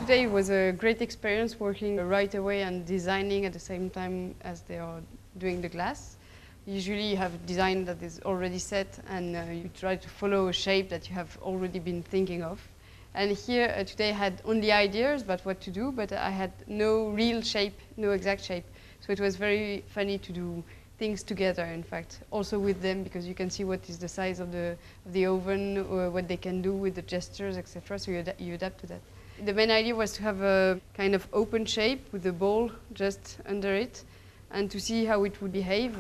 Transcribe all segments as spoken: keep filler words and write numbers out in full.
today was a great experience working right away and designing at the same time as they are doing the glass. Usually you have design that is already set and uh, you try to follow a shape that you have already been thinking of. And here uh, today I had only ideas about what to do, but I had no real shape, no exact shape. So it was very funny to do things together, in fact, also with them, because you can see what is the size of the, of the oven, or what they can do with the gestures, et cetera. So you, ad you adapt to that. The main idea was to have a kind of open shape with the ball just under it, and to see how it would behave.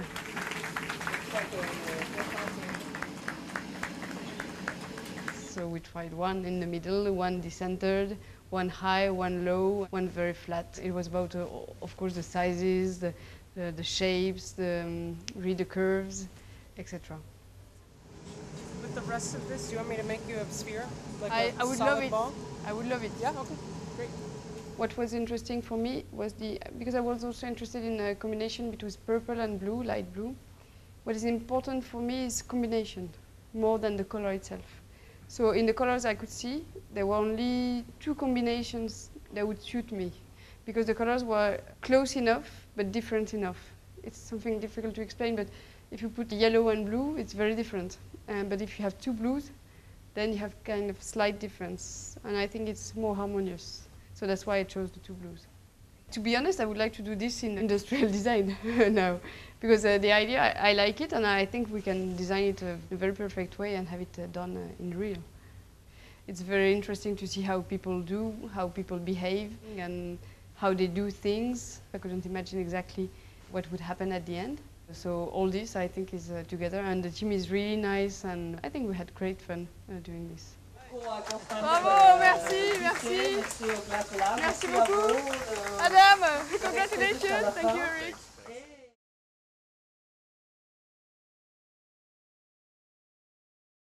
So we tried one in the middle, one decentered, one high, one low, one very flat. It was about, uh, of course, the sizes, the, the, the shapes, the, um, read the curves, et cetera. With the rest of this, do you want me to make you a sphere? Like I, a I would solid love it. ball? I would love it. Yeah, okay, great. What was interesting for me was the, because I was also interested in a combination between purple and blue, light blue. What is important for me is combination, more than the color itself. So in the colors I could see, there were only two combinations that would suit me, because the colors were close enough, but different enough. It's something difficult to explain, but if you put yellow and blue, it's very different. Um, but if you have two blues, then you have kind of slight difference, and I think it's more harmonious. So that's why I chose the two blues. To be honest, I would like to do this in industrial design now, because uh, the idea, I, I like it, and I think we can design it uh, in a very perfect way and have it uh, done uh, in real. It's very interesting to see how people do, how people behave, and how they do things. I couldn't imagine exactly what would happen at the end. So all this, I think, is uh, together, and the team is really nice, and I think we had great fun uh, doing this. Bravo, merci, merci. Merci beaucoup. Adam, congratulations. Thank you, Eric.